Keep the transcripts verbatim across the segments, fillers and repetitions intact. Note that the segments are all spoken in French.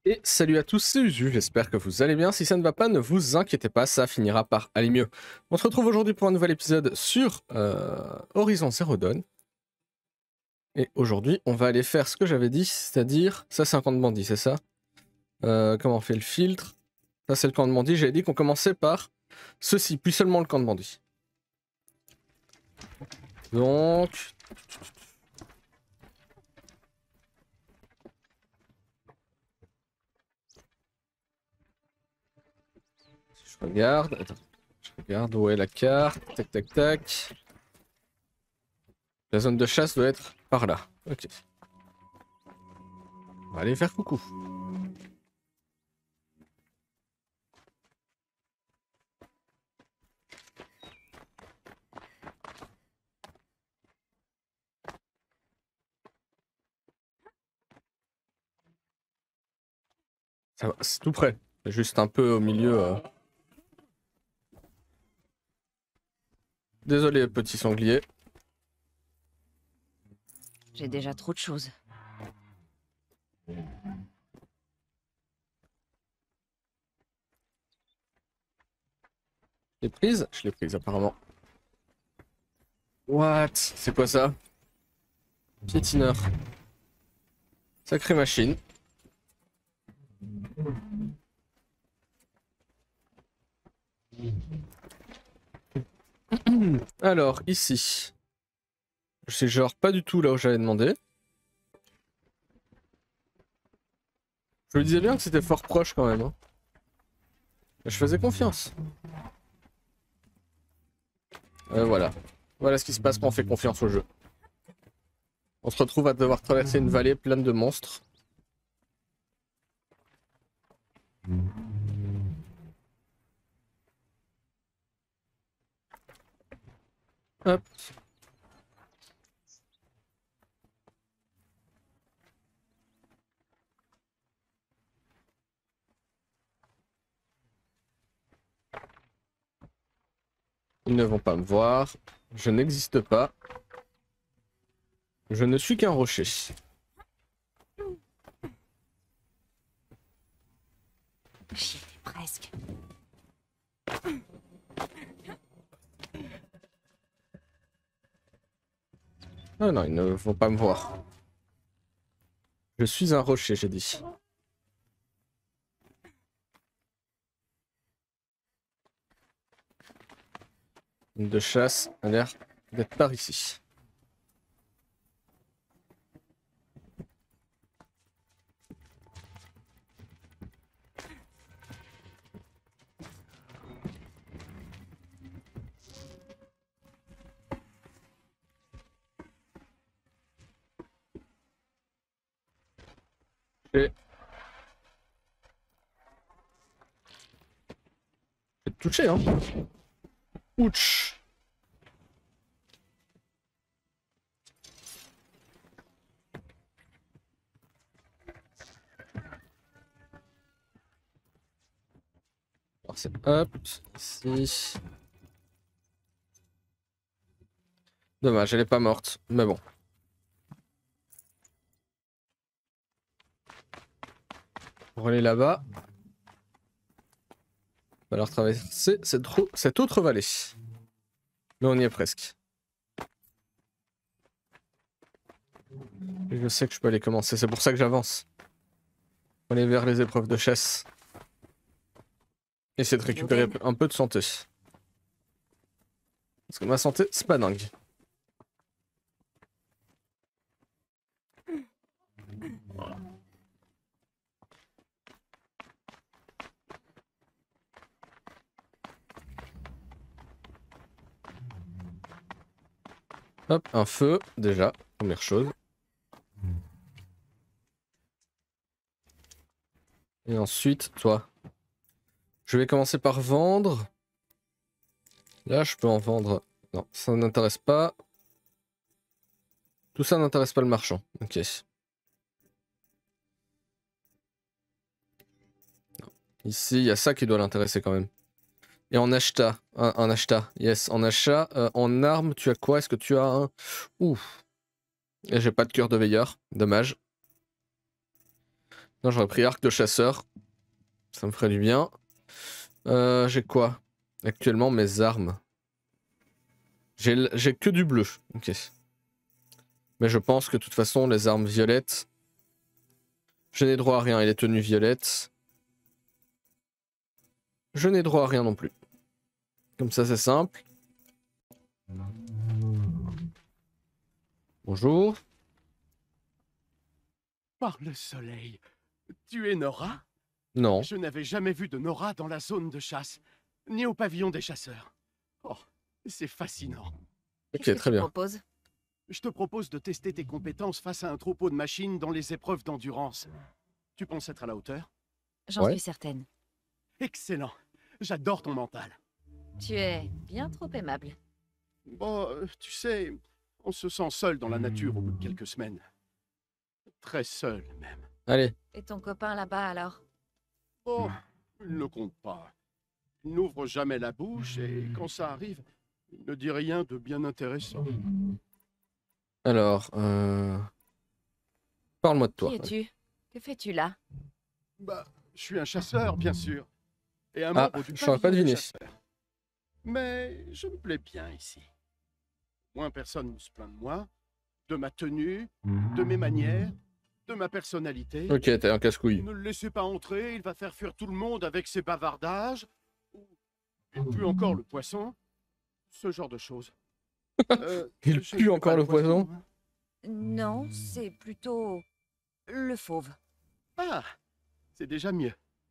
Et salut à tous, c'est Usu, j'espère que vous allez bien. Si ça ne va pas, ne vous inquiétez pas, ça finira par aller mieux. On se retrouve aujourd'hui pour un nouvel épisode sur euh, Horizon Zero Dawn. Et aujourd'hui, on va aller faire ce que j'avais dit, c'est-à-dire... Ça, c'est un camp de bandits, c'est ça euh, Comment on fait le filtre? Ça, c'est le camp de bandits. J'avais dit qu'on commençait par ceci, puis seulement le camp de bandits. Donc... Je regarde... Attends. Je regarde où est la carte. Tac, tac, tac. La zone de chasse doit être par là. Ok. On va aller faire coucou. Ça va, c'est tout près. C'est juste un peu au milieu. Euh... Désolé, petit sanglier. J'ai déjà trop de choses. Je l'ai prise? Je l'ai prise apparemment. What? C'est quoi ça? Piétineur. Sacrée machine. Alors, ici. Je sais genre pas du tout là où j'avais demandé. Je me disais bien que c'était fort proche quand même. Hein. Je faisais confiance. Euh, voilà. Voilà ce qui se passe quand on fait confiance au jeu. On se retrouve à devoir traverser une vallée pleine de monstres. Hop. Ils ne vont pas me voir. Je n'existe pas. Je ne suis qu'un rocher. J'y étais presque. Ah non, ils ne vont pas me voir. Je suis un rocher, j'ai dit. Une de chasse a l'air d'être par ici. Et... Je vais te toucher, hein. Ouch. Alors c'est hop, ici. Dommage, elle est pas morte, mais bon. Pour aller là-bas, il va falloir traverser cette, cette autre vallée. Mais on y est presque. Et je sais que je peux aller commencer, c'est pour ça que j'avance. On aller vers les épreuves de chasse. Essayer de récupérer un peu de santé. Parce que ma santé, c'est pas dingue. Hop, un feu, déjà, première chose. Et ensuite, toi. Je vais commencer par vendre. Là, je peux en vendre. Non, ça n'intéresse pas. Tout ça n'intéresse pas le marchand. Ok. Non. Ici, il y a ça qui doit l'intéresser quand même. Et en achat, un, un achat, yes, en achat, euh, en arme, tu as quoi? Est-ce que tu as un... Ouh. Et j'ai pas de cœur de veilleur, dommage. Non, j'aurais pris arc de chasseur. Ça me ferait du bien. Euh, j'ai quoi? Actuellement, mes armes. J'ai j'ai que du bleu. Ok. Mais je pense que de toute façon, les armes violettes... Je n'ai droit à rien. Et les tenues violettes... Je n'ai droit à rien non plus. Comme ça, c'est simple. Bonjour. Par le soleil, tu es Nora? Non. Je n'avais jamais vu de Nora dans la zone de chasse, ni au pavillon des chasseurs. Oh, c'est fascinant. Ok, Qu'est-ce que très tu bien. proposes? Je te propose de tester tes compétences face à un troupeau de machines dans les épreuves d'endurance. Tu penses être à la hauteur? J'en Ouais. suis certaine. Excellent. J'adore ton mental. Tu es bien trop aimable. Bon, euh, tu sais, on se sent seul dans la nature au bout de quelques semaines. Très seul, même. Allez. Et ton copain là-bas alors? Oh, il ne compte pas. Il n'ouvre jamais la bouche et quand ça arrive, il ne dit rien de bien intéressant. Alors, euh... parle-moi de toi. Qui es-tu? Que fais-tu là? Bah, je suis un chasseur, bien sûr. Et un Ah, membre du je saurais pas pavillon des deviner. chasseurs. Mais je me plais bien ici. Moins personne ne se plaint de moi, de ma tenue, de mes manières, de ma personnalité. Ok, t'es un casse-couille. Ne le laissez pas entrer, il va faire fuir tout le monde avec ses bavardages. Il pue encore le poisson. Ce genre de choses. Euh, Il je ne pue pue encore pas le poison? hein. Non, c'est plutôt... le fauve. Ah, c'est déjà mieux.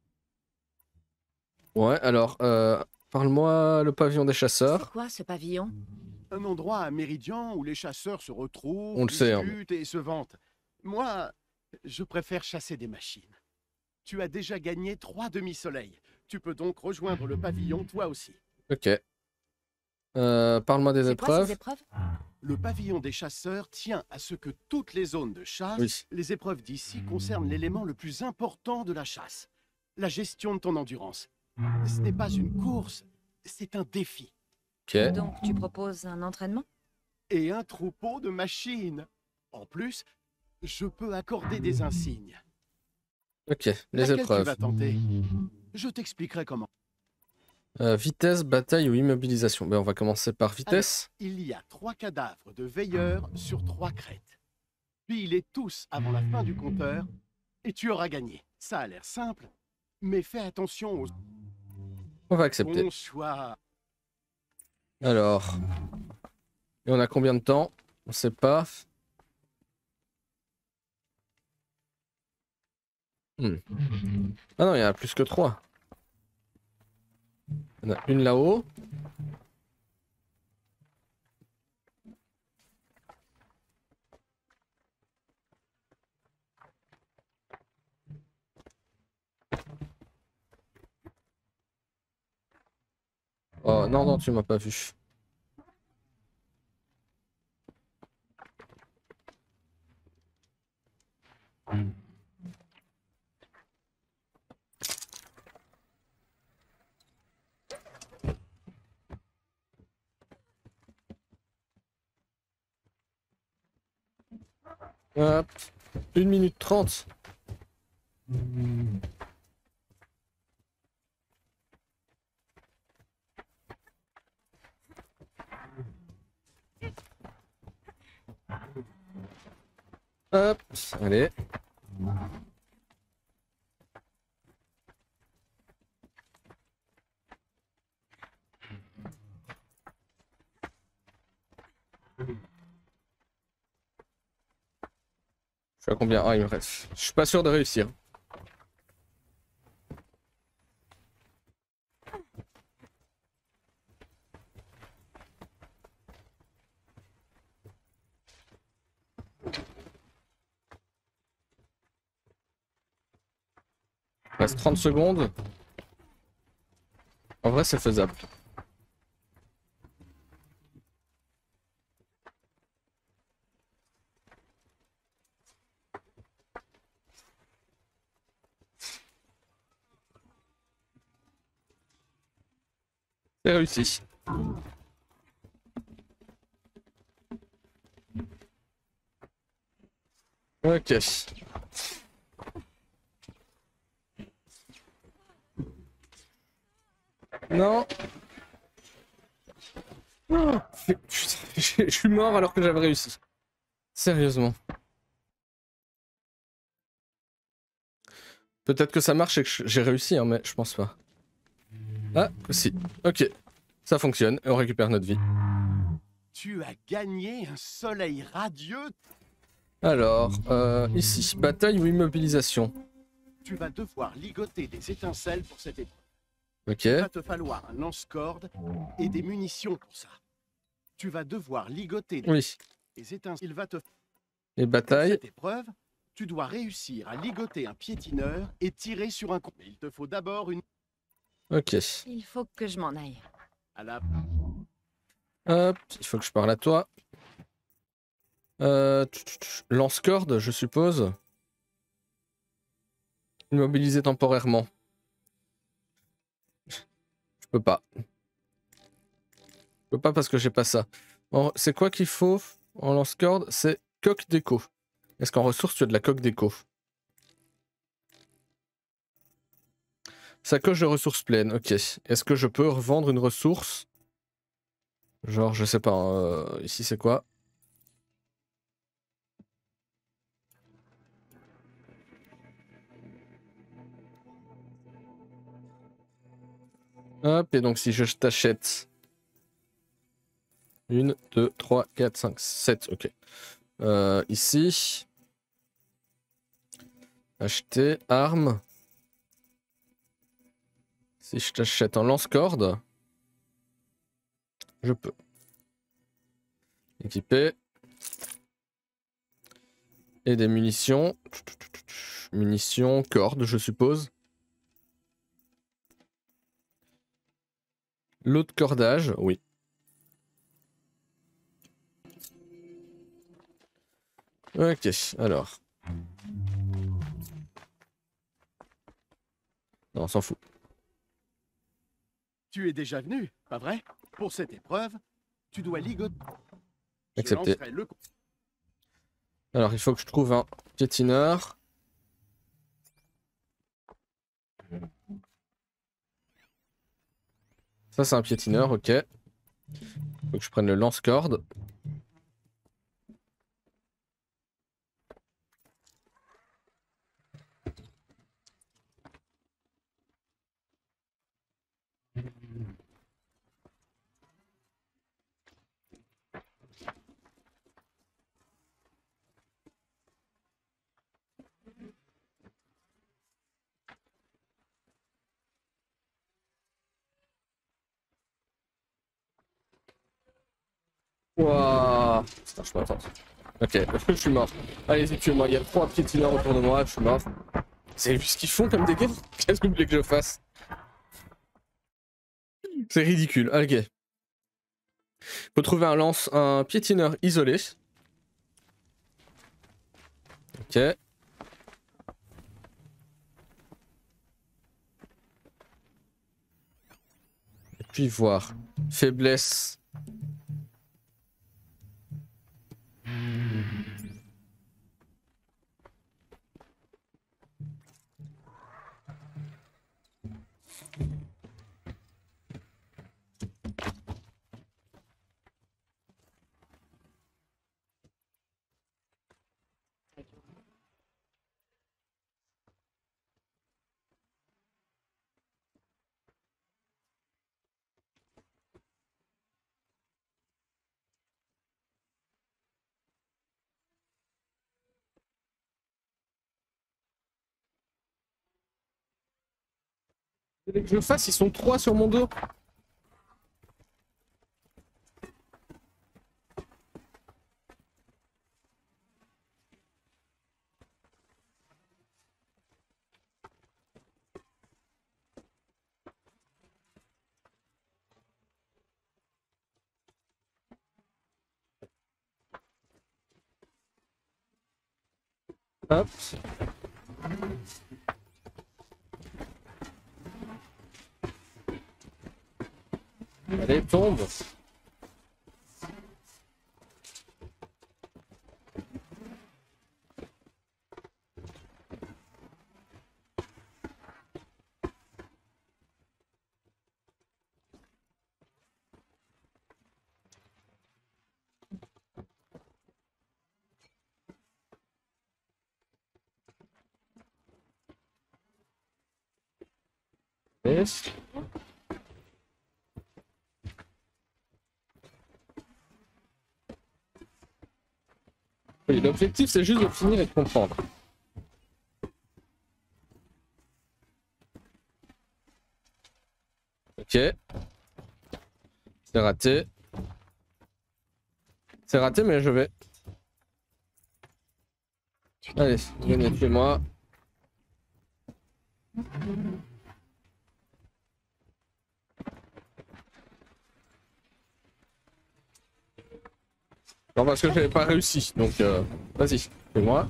Ouais, alors, euh... parle-moi le pavillon des C'est chasseurs. quoi ce pavillon? Un endroit à Méridian où les chasseurs se retrouvent, On le sait, hein. discutent et se vantent. Moi, je préfère chasser des machines. Tu as déjà gagné trois demi-soleils. Tu peux donc rejoindre le pavillon toi aussi. Ok. Euh, parle-moi des C'est quoi épreuves. ces épreuves? Le pavillon des chasseurs tient à ce que toutes les zones de chasse, Oui. les épreuves d'ici concernent l'élément le plus important de la chasse, la gestion de ton endurance. Ce n'est pas une course, c'est un défi. Ok. Donc tu proposes un entraînement? Et un troupeau de machines. En plus, je peux accorder des insignes. Ok, les Laquelle tu épreuves. vas tenter? Je t'expliquerai comment. Euh, vitesse, bataille ou immobilisation. Ben, on va commencer par vitesse. Il y a trois cadavres de veilleurs sur trois crêtes. Pile-les tous avant la fin du compteur et tu auras gagné. Ça a l'air simple, mais fais attention au On va accepter. bon choix. Alors. Et on a combien de temps? On sait pas. Hmm. Ah non, il y en a plus que trois. Il y en a une là-haut. Oh non, non, tu m'as pas vu. Hop. une minute trente. Hop, allez. Je suis à combien? Ah, il me reste. Je suis pas sûr de réussir. Il reste trente secondes. En vrai, c'est faisable. C'est réussi. Ok. Non. Oh, putain, je suis mort alors que j'avais réussi. Sérieusement. Peut-être que ça marche et que j'ai réussi, hein, mais je pense pas. Ah, si. Ok. Ça fonctionne et on récupère notre vie. Tu as gagné un soleil radieux. Alors, euh, ici, bataille ou immobilisation? Tu vas devoir ligoter des étincelles pour cette épreuve. Ok. Il va te falloir un lance-corde et des munitions pour ça. Tu vas devoir ligoter des Oui. étincelles. Il va te... Et Pour bataille. cette épreuve, tu dois réussir à ligoter un piétineur et tirer sur un con. Mais il te faut d'abord une... Ok. Il faut que je m'en aille. À la... Hop, il faut que je parle à toi. Euh, lance-corde, je suppose. Immobiliser temporairement. Je peux pas. Je peux pas parce que j'ai pas ça. C'est quoi qu'il faut en lance-corde? C'est coque d'écho. Est-ce qu'en ressources tu as de la coque d'écho? Sacoche de ressources pleines, ok. Est-ce que je peux revendre une ressource? Genre, je sais pas, euh, ici c'est quoi? Hop, et donc si je t'achète... une, deux, trois, quatre, cinq, sept, ok. Euh, ici... Acheter, armes... Si je t'achète un lance-corde... Je peux. Équiper. Et des munitions. Munitions, cordes, je suppose. Lot de cordage, oui. Ok, alors. Non, on s'en fout. Tu es déjà venu, pas vrai? Pour cette épreuve, tu dois ligoter. Accepté. Le... Alors, il faut que je trouve un piétineur. Ça, c'est un piétineur, ok. Faut que je prenne le lance-corde. Wouah. Putain, je m'attends. Ok, je suis mort. Allez-y, tuez-moi. Il y a trois piétineurs autour de moi, je suis mort. Vous avez vu ce qu'ils font comme dégâts? Qu'est-ce que vous voulez que je fasse? C'est ridicule. Ok. Faut trouver un lance, un piétineur isolé. Ok. Et puis voir. Faiblesse. Vous voulez que je le fasse? Ils sont trois sur mon dos. Hop. Allez, tombe. Oui, l'objectif c'est juste de finir et de comprendre. Ok. C'est raté. C'est raté mais je vais. Allez, venez chez moi. Non parce que j'avais pas réussi, donc euh, vas-y, fais-moi.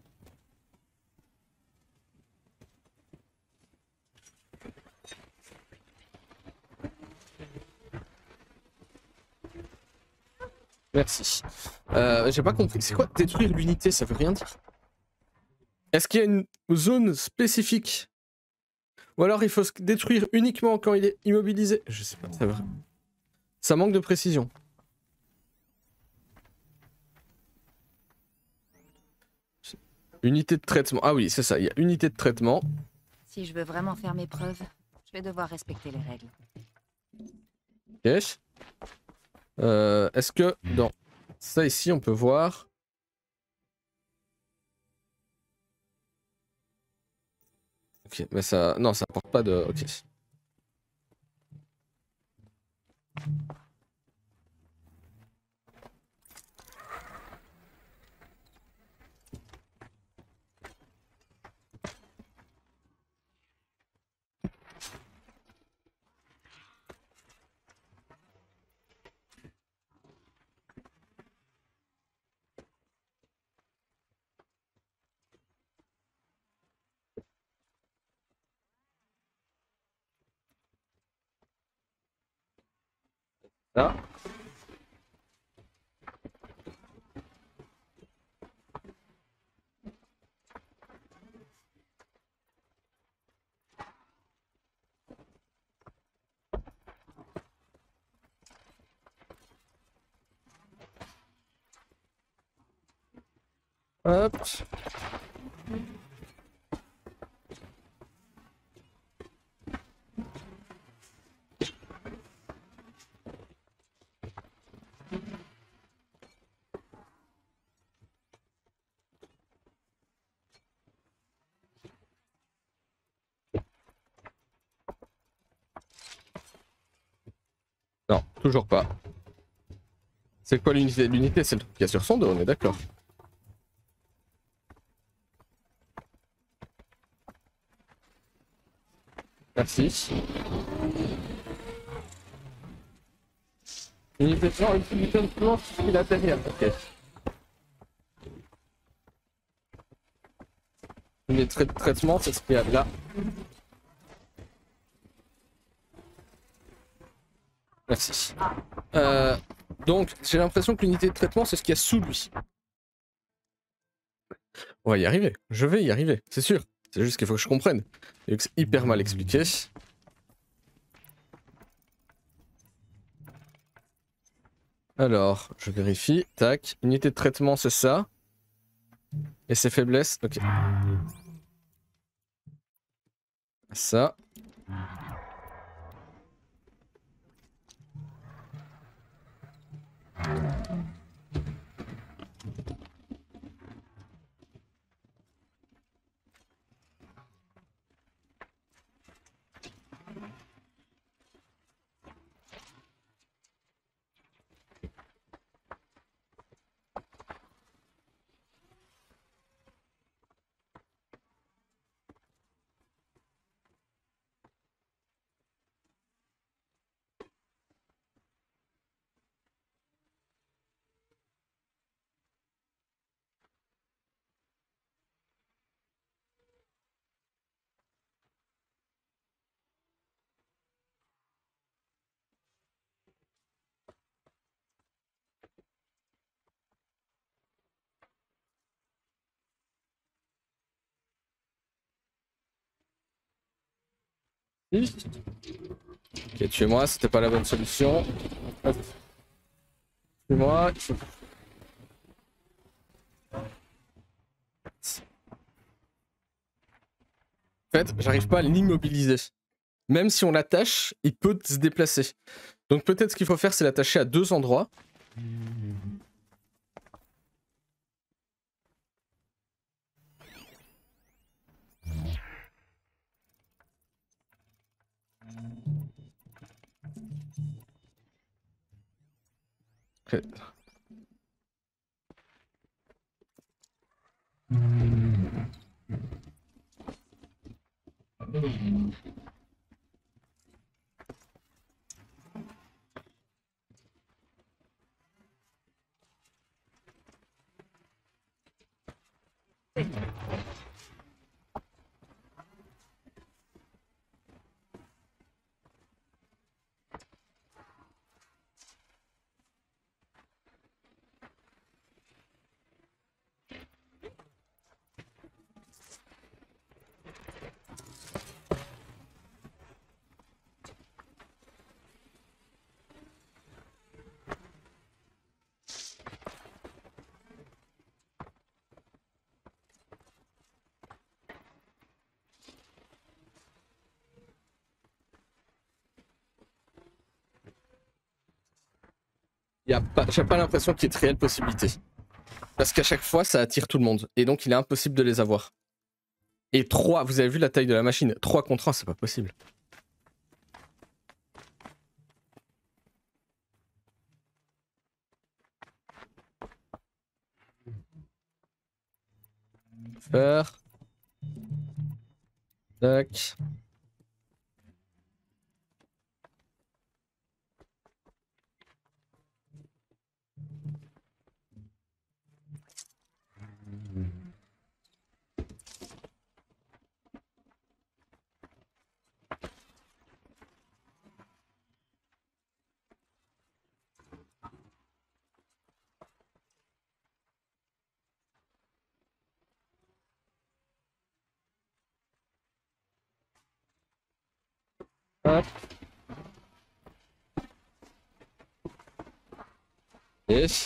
Merci. Euh, j'ai pas compris, c'est quoi détruire l'unité, ça veut rien dire. Est-ce qu'il y a une zone spécifique? Ou alors il faut se détruire uniquement quand il est immobilisé? Je sais pas, ça, veut... ça manque de précision. Unité de traitement. Ah oui, c'est ça, il y a unité de traitement. Si je veux vraiment faire mes preuves, je vais devoir respecter les règles. Ok. Euh, Est-ce que dans ça ici, on peut voir... Ok, mais ça... Non, ça apporte pas de... Ok. Là. Hop. Non, toujours pas. C'est quoi l'unité? L'unité, c'est le truc qu'il y a sur son dos, on est d'accord. Merci. Unité de genre, unité de planche, c'est la derrière. Ok. Unité de traitement, c'est ce qu'il y a là. Merci. Euh, donc, j'ai l'impression que l'unité de traitement, c'est ce qu'il y a sous lui. On va y arriver. Je vais y arriver, c'est sûr. C'est juste qu'il faut que je comprenne. Et que c'est hyper mal expliqué. Alors, je vérifie. Tac. Unité de traitement, c'est ça. Et ses faiblesses, ok. Ça. Ok, tuez-moi, c'était pas la bonne solution. Tuez-moi. En fait, j'arrive pas à l'immobiliser. même si on l'attache, il peut se déplacer. Donc peut-être ce qu'il faut faire, c'est l'attacher à deux endroits. Okay. Y a pas, j'ai pas l'impression qu'il y ait de réelle possibilité. Parce qu'à chaque fois, ça attire tout le monde. Et donc, il est impossible de les avoir. Et trois, vous avez vu la taille de la machine. trois contre un, c'est pas possible. Faire. Tac. Hop. Yes.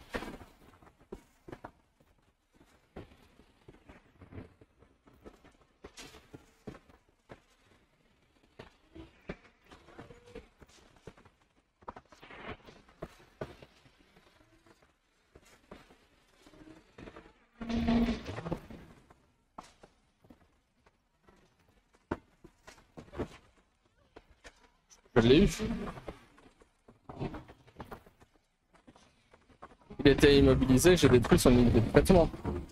Je l'ai eu. Il était immobilisé, j'ai détruit son unité de traitement.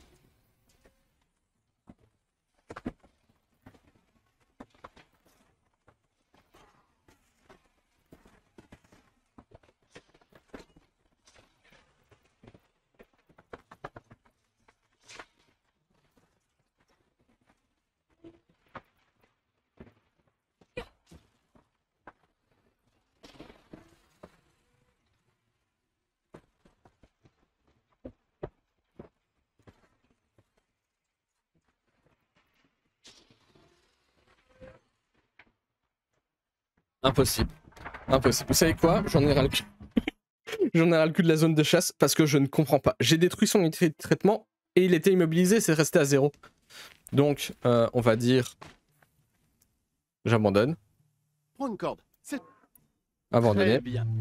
Impossible. Impossible. Vous savez quoi? J'en ai ras le cul. J'en ai ras le cul de la zone de chasse parce que je ne comprends pas. J'ai détruit son unité de traitement et il était immobilisé, c'est resté à zéro. Donc, euh, on va dire... J'abandonne. Prends une corde. C'est Abandonné. très bien.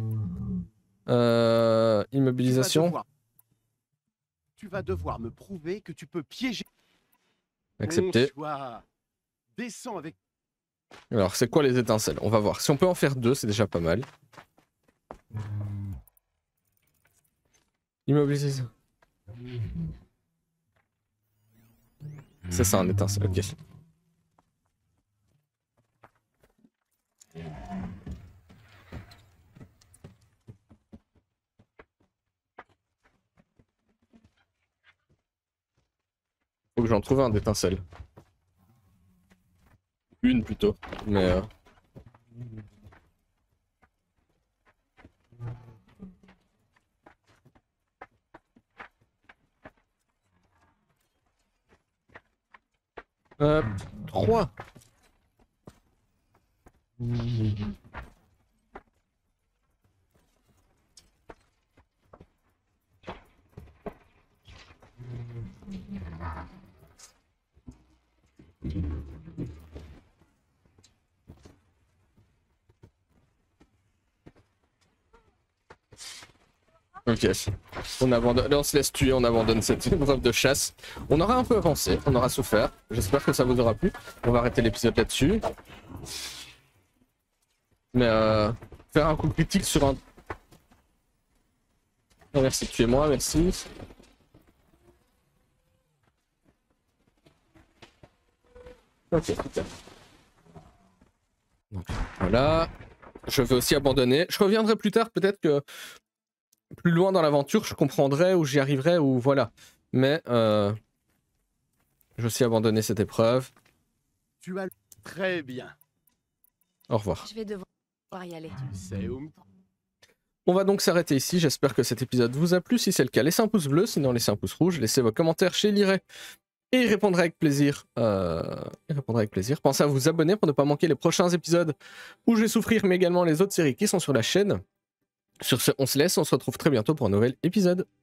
Euh, Tu vas, immobilisation. devoir... tu vas devoir me prouver que tu peux piéger. Accepté. Bon choix. Descends avec. Alors, c'est quoi les étincelles? On va voir. Si on peut en faire deux, c'est déjà pas mal. Immobilisation. C'est ça un étincelle, ok. Faut que j'en trouve un d'étincelle. Une plutôt, mais... Euh... Hop, trois. Ok. On abandonne, on se laisse tuer, on abandonne cette épreuve de chasse. On aura un peu avancé, on aura souffert. J'espère que ça vous aura plu. On va arrêter l'épisode là-dessus. Mais euh, faire un coup critique sur un... Oh, merci de tuer moi, merci. Ok, super. Donc, voilà. Je vais aussi abandonner. Je reviendrai plus tard, peut-être que plus loin dans l'aventure, je comprendrai ou j'y arriverai ou voilà. Mais euh, je vais aussi abandonner cette épreuve. Tu as très bien. Au revoir. Je vais devoir y aller. Tu sais où me On va donc s'arrêter ici. J'espère que cet épisode vous a plu. Si c'est le cas, laissez un pouce bleu. Sinon, laissez un pouce rouge. Laissez vos commentaires chez Liray. Et il répondra avec plaisir. Euh, il répondra avec plaisir. Pensez à vous abonner pour ne pas manquer les prochains épisodes où je vais souffrir, mais également les autres séries qui sont sur la chaîne. Sur ce, on se laisse. On se retrouve très bientôt pour un nouvel épisode.